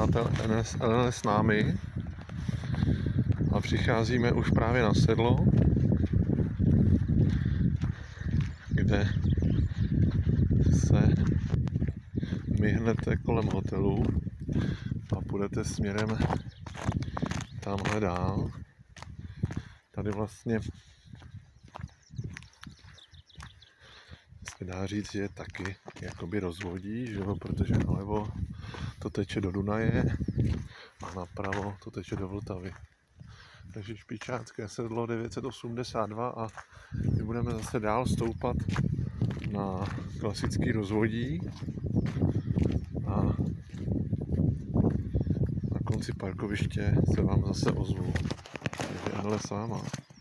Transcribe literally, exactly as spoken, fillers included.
přátel N S L N s námi a přicházíme už právě na sedlo, kde se myhnete kolem hotelu a půjdete směrem tamhle dál. Tady vlastně se dá říct, že je taky jakoby rozvodí, že jo? Protože nalevo to teče do Dunaje a napravo to teče do Vltavy. Takže Špičácké sedlo devět set osmdesát dva a my budeme zase dál stoupat na klasický rozvodí a na konci parkoviště se vám zase ozvu. Takže N L S s váma.